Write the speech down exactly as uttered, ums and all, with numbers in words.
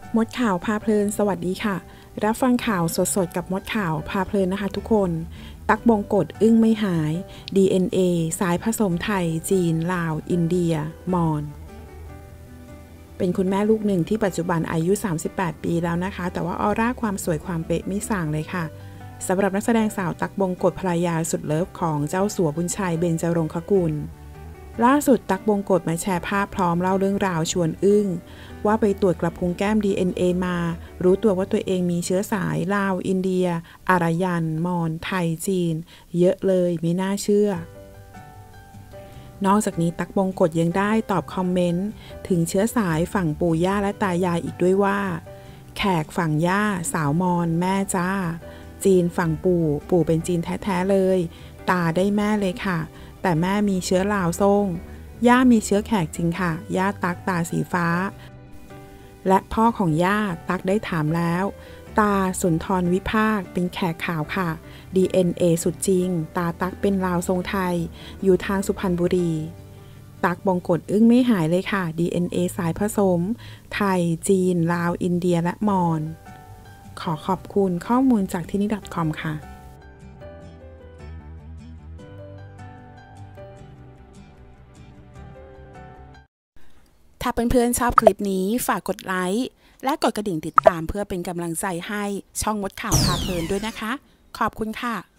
มดข่าวพาเพลินสวัสดีค่ะรับฟังข่าวสดๆกับมดข่าวพาเพลินนะคะทุกคนตั๊กบงกฎอึ้งไม่หาย ดี เอ็น เอ สายผสมไทยจีนลาวอินเดียมอญเป็นคุณแม่ลูกหนึ่งที่ปัจจุบันอายุสามสิบแปดปีแล้วนะคะแต่ว่าออร่าความสวยความเป๊ะไม่ส่างเลยค่ะสำหรับนักแสดงสาวตั๊กบงกฎภรรยาสุดเลิฟของเจ้าสัวบุญชัยเบญจรงคกุลล่าสุดตั๊กบงกฎมาแชร์ภาพพร้อมเล่าเรื่องราวชวนอึ้งว่าไปตรวจกระพุ้งแก้ม ดี เอ็น เอ มารู้ตัวว่าตัวเองมีเชื้อสายลาวอินเดียอารยันมอญไทยจีนเยอะเลยไม่น่าเชื่อนอกจากนี้ตั๊กบงกฎยังได้ตอบคอมเมนต์ถึงเชื้อสายฝั่งปู่ย่าและตายายอีกด้วยว่าแขกฝั่งย่าสาวมอญแม่จ้าจีนฝั่งปู่ปู่เป็นจีนแท้ๆเลยตาได้แม่เลยค่ะแต่แม่มีเชื้อลาวซ่งย่ามีเชื้อแขกจริงค่ะย่าตั๊กตาสีฟ้าและพ่อของย่าตั๊กได้ถามแล้วตาสุนทรวิภาคเป็นแขกขาวค่ะ ดี เอ็น เอ สุดจริงตาตั๊กเป็นลาวทรงไทยอยู่ทางสุพรรณบุรีตั๊กบงกฎอึ้งไม่หายเลยค่ะ ดี เอ็น เอ สายผสมไทยจีนลาวอินเดียและมอญขอขอบคุณข้อมูลจากที่นี่ .com ค่ะถ้าเพื่อนๆชอบคลิปนี้ฝากกดไลค์และกดกระดิ่งติดตามเพื่อเป็นกำลังใจให้ช่องมดข่าวพาเพลินด้วยนะคะขอบคุณค่ะ